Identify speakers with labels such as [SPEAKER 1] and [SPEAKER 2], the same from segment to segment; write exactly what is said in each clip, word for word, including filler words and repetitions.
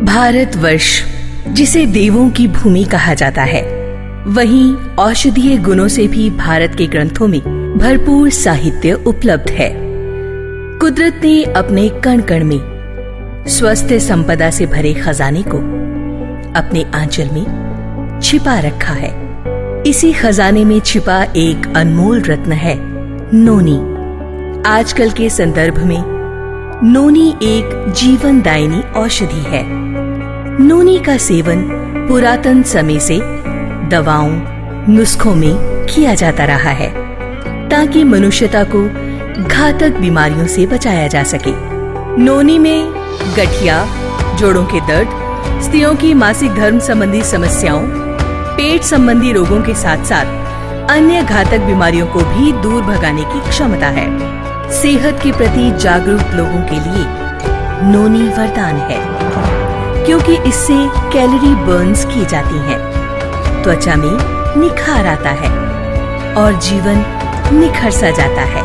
[SPEAKER 1] भारतवर्ष जिसे देवों की भूमि कहा जाता है, वहीं औषधीय गुणों से भी भारत के ग्रंथों में भरपूर साहित्य उपलब्ध है। कुदरत ने अपने कण कण में स्वास्थ्य संपदा से भरे खजाने को अपने आंचल में छिपा रखा है। इसी खजाने में छिपा एक अनमोल रत्न है नोनी। आजकल के संदर्भ में नोनी एक जीवनदायिनी औषधि है। नोनी का सेवन पुरातन समय से दवाओं, नुस्खों में किया जाता रहा है ताकि मनुष्यता को घातक बीमारियों से बचाया जा सके। नोनी में गठिया, जोड़ों के दर्द, स्त्रियों की मासिक धर्म संबंधी समस्याओं, पेट संबंधी रोगों के साथ साथ अन्य घातक बीमारियों को भी दूर भगाने की क्षमता है। सेहत के प्रति जागरूक लोगों के लिए नोनी वरदान है, क्योंकि इससे कैलोरी बर्न्स की जाती हैं, त्वचा में निखार आता है और जीवन निखर सा जाता है।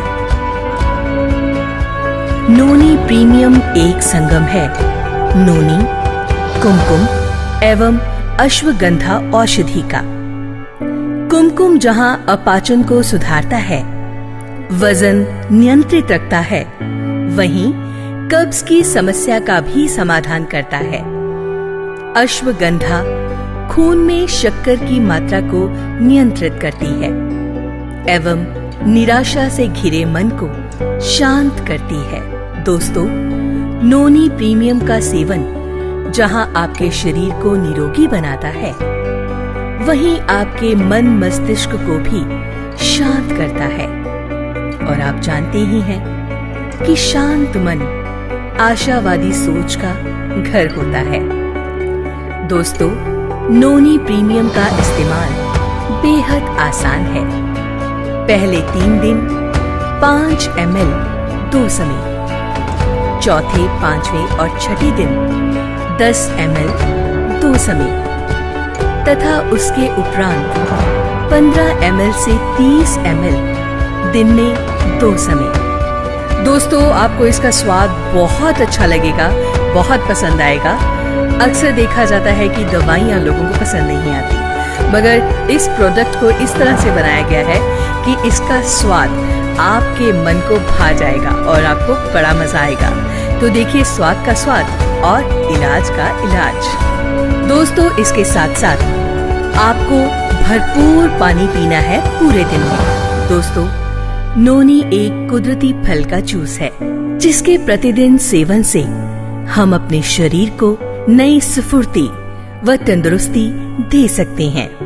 [SPEAKER 1] नोनी प्रीमियम एक संगम है नोनी, कुमकुम एवं अश्वगंधा औषधि का। कुमकुम जहां अपाचन को सुधारता है, वजन नियंत्रित रखता है, वहीं कब्ज की समस्या का भी समाधान करता है। अश्वगंधा खून में शक्कर की मात्रा को नियंत्रित करती है एवं निराशा से घिरे मन को शांत करती है। दोस्तों, नोनी प्रीमियम का सेवन जहां आपके शरीर को निरोगी बनाता है, वहीं आपके मन मस्तिष्क को भी शांत करता है। और आप जानते ही हैं कि शांत मन आशावादी सोच का घर होता है। दोस्तों, नोनी प्रीमियम का इस्तेमाल बेहद आसान है। पहले तीन दिन पाँच एम एल दो समय, चौथे, पांचवें और छठे दिन दस एम एल दो समय तथा उसके उपरांत पंद्रह एम एल से तीस एम एल दिन में दो समय। दोस्तों, आपको इसका स्वाद बहुत अच्छा लगेगा, बहुत पसंद आएगा। अक्सर देखा जाता है कि दवाइयाँ लोगों को पसंद नहीं आती, मगर इस प्रोडक्ट को इस तरह से बनाया गया है कि इसका स्वाद आपके मन को भा जाएगा और आपको बड़ा मजा आएगा। तो देखिए, स्वाद का स्वाद और इलाज का इलाज। दोस्तों, इसके साथ साथ आपको भरपूर पानी पीना है पूरे दिन में। दोस्तों, नोनी एक कुदरती फल का जूस है, जिसके प्रतिदिन सेवन से हम अपने शरीर को नई स्फूर्ति व तंदुरुस्ती दे सकते हैं।